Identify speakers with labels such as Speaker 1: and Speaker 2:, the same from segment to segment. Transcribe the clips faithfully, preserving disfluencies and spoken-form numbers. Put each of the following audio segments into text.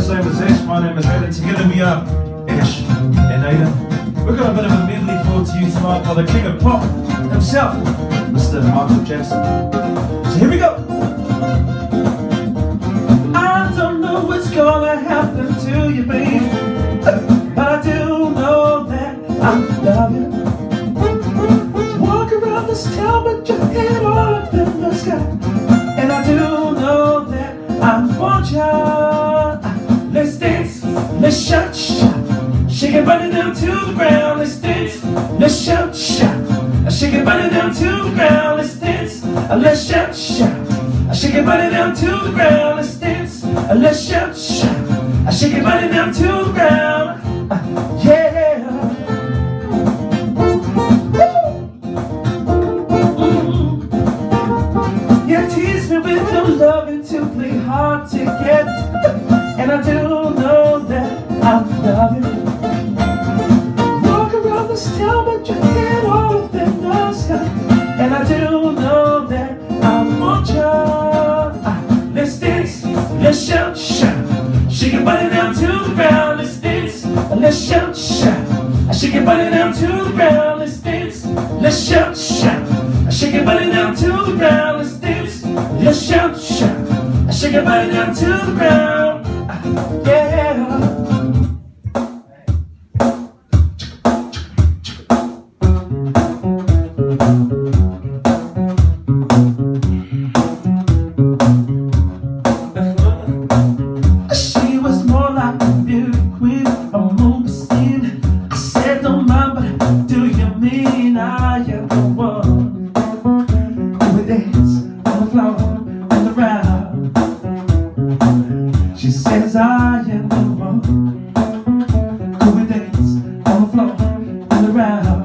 Speaker 1: first name is Ash, my name is Aidan. Together we are Ash and Aidan. We've got a bit of a medley for to you tonight by the king of pop himself, Mister Michael Jackson. So here we go. I don't know what's gonna happen to you, baby, but I do know that I love you. Walk around this town with your head all up in the sky, and I do know that I want ya. Let's dance, let's shout, shout, shake your body down to the ground. Let's dance, let's shout, shout, shake your body down to the ground. Let's dance, let's shout, shout, shake your body down to the ground. Let's dance, let's shout, shout, shake your body down to the ground. Yeah. With your loving to play hard to get, and I do know that I love you. Walk around this town with your head all up in the sky, and I do know that I want you. Let's dance, let's shout, shout, shake your body down to the ground. Let's dance, let's shout, shout, shake your body down to the ground. Let's dance, let's shout, shout, shake your body down to the ground. Let's dance, let's shout, shout, shake your body down to the ground. Yeah. She was more like a beauty queen, a movie scene. I said don't mind, but do you mean I am the one? We dance on the floor and around. She says I am the one. Could we dance on the floor and around?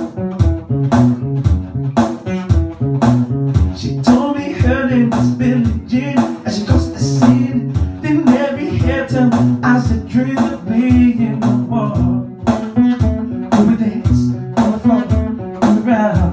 Speaker 1: She told me her name was Billie Jean, and she goes to scene. Then every hair time I said dream of being the one. Could we dance on the floor and around?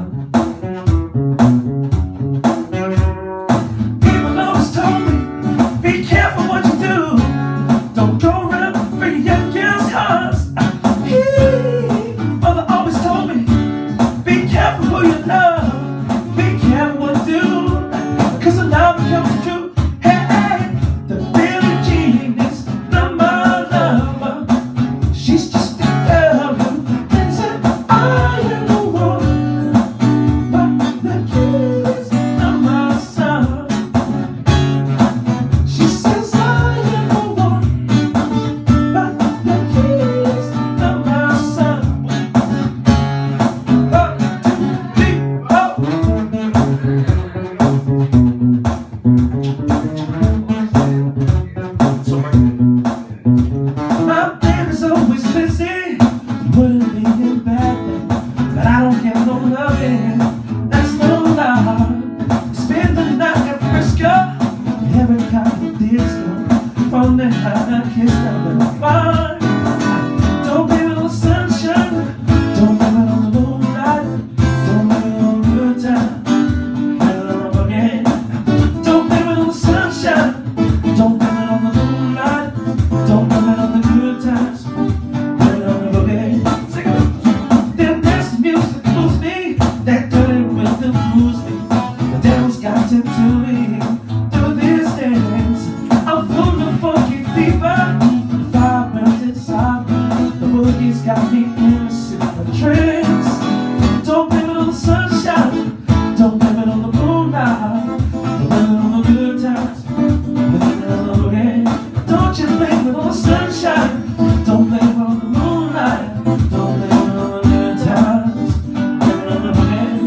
Speaker 1: Don't blame it on the sunshine, don't blame it on the moonlight, don't blame it on the good time, blame it on the again. Don't blame it on the sunshine, don't blame it on the moonlight, don't blame it on the good times, blame it on the again. Then there's the music that moves me, that dirty rhythm moves me. The devil's got to do me, do this dance. I'm full of funky fever, fire burns inside me. The boogie's got me in a super trance. Don't blame it on the sunshine, don't blame it on the moonlight, don't blame it on the good times, blame it on the rain. Don't you blame it on the sunshine, don't blame it on the moonlight, don't blame it on the good times, blame it on the rain.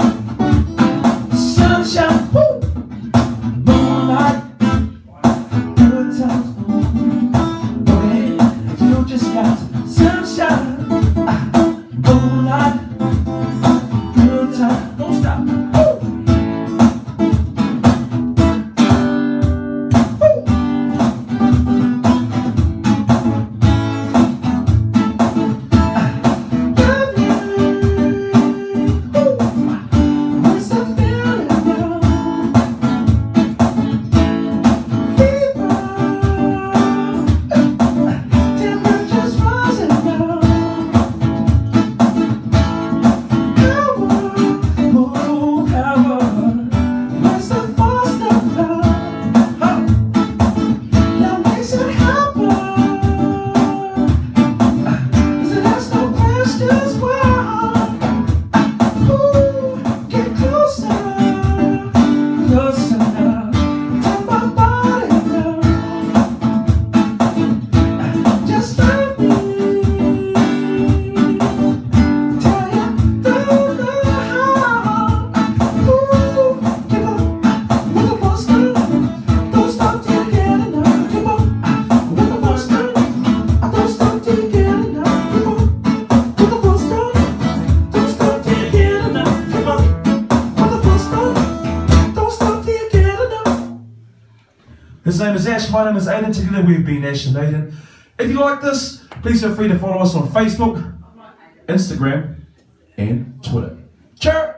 Speaker 1: Sunshine, woo! Moonlight, good times, rain. You just got sunshine, ah, moonlight, good time. Don't stop. Woo! His name is Ash, my name is Aidan. Together we've been Ash and Aidan. If you like this, please feel free to follow us on Facebook, Instagram, and Twitter. Cheers!